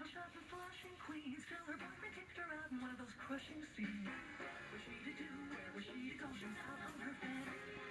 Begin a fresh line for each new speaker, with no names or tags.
Little shot of Flushing, Queens, till her boyfriend kicked her out in one of those crushing scenes. What was she to do? Where was she to go? She was out on her bed.